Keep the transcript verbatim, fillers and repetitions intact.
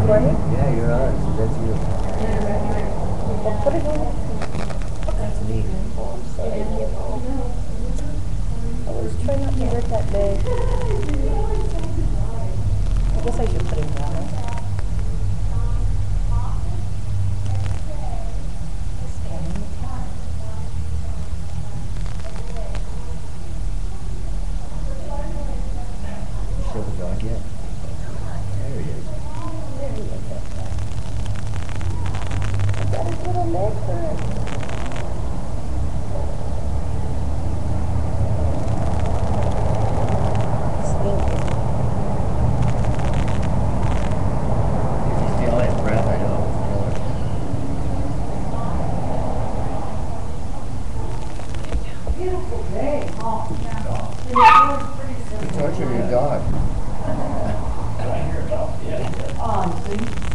recording? Yeah, you're on. So that's you. Well, put it on. That's me. Oh, I'm sorry, Gibbo. I was trying not to hurt that big. I guess I should put him down. Scanning the cat. You show the dog yet? There he is. There he is. I got his little leg hurt.